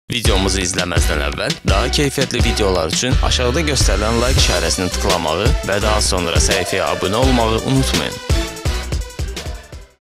Videomuzu izləməzdən əvvəl daha keyfiyyətli videolar üçün aşağıda göstərilən like işarəsini tıklamağı və daha sonra səhifəyə abunə olmağı unutmayın.